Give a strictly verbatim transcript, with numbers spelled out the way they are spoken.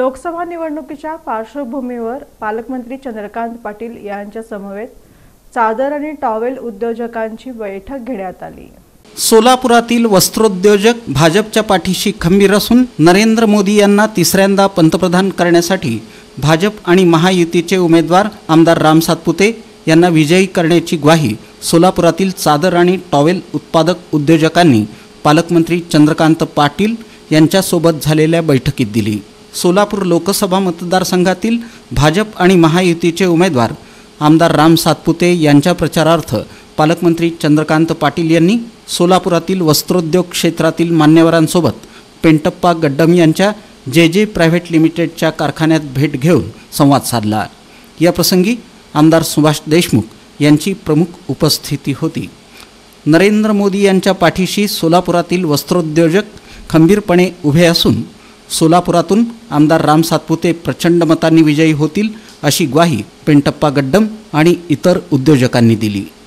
लोकसभा निवडणुकीच्या पार्श्वभूमीवर पालकमंत्री चंद्रकांत पाटील यांच्या समवेत चादर आणि टॉवेल उद्योजकांची बैठक घेण्यात आली। सोलापुरातील वस्त्रोद्योजक भाजपच्या पाठीशी खंबीर असून नरेंद्र मोदी यांना तिसऱ्यांदा पंतप्रधान करण्यासाठी भाजप आणि महायुतीचे उमेदवार आमदार राम सातपुते यांना विजयी करण्याची ग्वाही सोलापुरातील चादर आणि टॉवेल उत्पादक उद्योजकांनी पालकमंत्री चंद्रकांत पाटील यांच्यासोबत झालेल्या बैठकीत दिली। सोलापूर लोकसभा मतदारसंघातील भाजप आणि महायुतीचे उमेदवार आमदार राम सातपुते यांच्या प्रचारार्थ पालकमंत्री चंद्रकांत पाटील यांनी सोलापुरातील वस्त्रोद्योग क्षेत्रातील मान्यवरांसोबत पेंटप्पा गड्डम यांच्या जे जे प्रायव्हेट लिमिटेडच्या कारखान्यात भेट घेऊन संवाद साधला। या प्रसंगी आमदार सुभाष देशमुख यांची प्रमुख उपस्थिती होती। नरेंद्र मोदी यांच्या पाठीशी सोलापुरातील वस्त्रोद्योजक खंबीरपणे उभे असून सोलापुरातून आमदार राम सातपुते प्रचंड मतांनी विजयी होतील अशी ग्वाही पेंटप्पा गड्डम आणि इतर उद्योजकांनी दिली।